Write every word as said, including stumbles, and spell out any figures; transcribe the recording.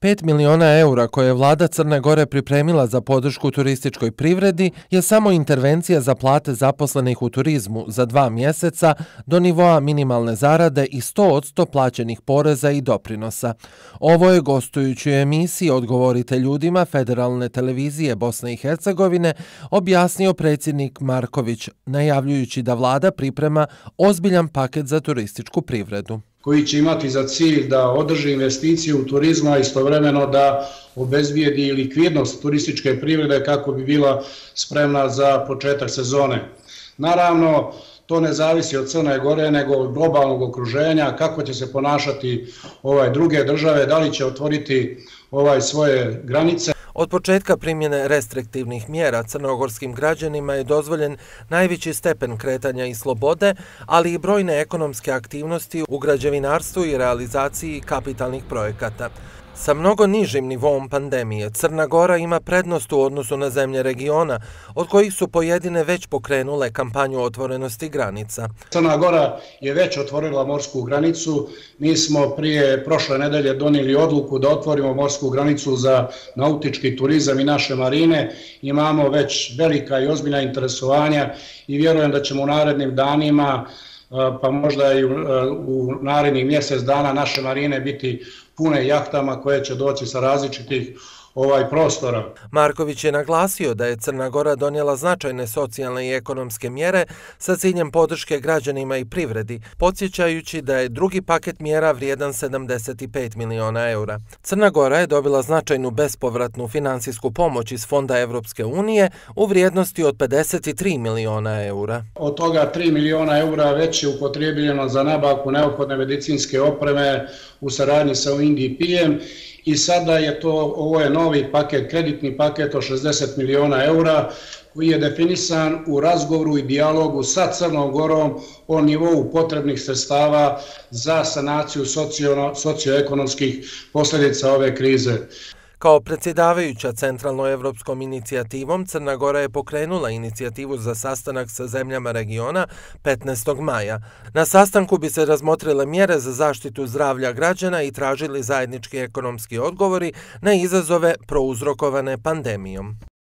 pet miliona eura koje je vlada Crne Gore pripremila za podršku turističkoj privredi je samo intervencija za plate zaposlenih u turizmu za dva mjeseca do nivoa minimalne zarade i sto posto plaćenih poreza i doprinosa. Ovo je gostujući u emisiji Odgovorite ljudima Federalne televizije Bosne i Hercegovine objasnio predsjednik Marković, najavljujući da vlada priprema ozbiljan paket za turističku privredu, koji će imati za cilj da održi investiciju u turizmu, a istovremeno da obezbijedi likvidnost turističke privrede kako bi bila spremna za početak sezone. Naravno, to ne zavisi od Crne Gore, nego od globalnog okruženja, kako će se ponašati ovaj druge države, da li će otvoriti ovaj svoje granice. Od početka primjene restriktivnih mjera crnogorskim građanima je dozvoljen najveći stepen kretanja i slobode, ali i brojne ekonomske aktivnosti u građevinarstvu i realizaciji kapitalnih projekata. Sa mnogo nižim nivom pandemije, Crna Gora ima prednost u odnosu na zemlje regiona, od kojih su pojedine već pokrenule kampanju otvorenosti granica. Crna Gora je već otvorila morsku granicu. Mi smo prije prošle nedelje donijeli odluku da otvorimo morsku granicu za nautički turizam i naše marine. Imamo već velika i ozbiljna interesovanja i vjerujem da ćemo u narednim danima, pa možda i u narednih mjesec dana, naše marine biti pune jahtama koje će doći sa različitih ovaj prostora. Marković je naglasio da je Crna Gora donijela značajne socijalne i ekonomske mjere sa ciljem podrške građanima i privredi, podsjećajući da je drugi paket mjera vrijedan sedamdeset pet miliona eura. Crna Gora je dobila značajnu bespovratnu finansijsku pomoć iz Fonda Evropske unije u vrijednosti od pedeset tri miliona eura. Od toga tri miliona eura već je upotrijebljeno za nabavku neophodne medicinske opreme u saradnji sa U N D P-em. I sada je to, ovo je novi paket, kreditni paket od šezdeset miliona eura koji je definisan u razgovoru i dijalogu sa Crnom Gorom o nivou potrebnih sredstava za sanaciju socioekonomskih posljedica ove krize. Kao predsjedavajuća centralnoevropskom inicijativom, Crna Gora je pokrenula inicijativu za sastanak sa zemljama regiona petnaestog maja. Na sastanku bi se razmotrile mjere za zaštitu zdravlja građana i tražili zajednički ekonomski odgovori na izazove prouzrokovane pandemijom.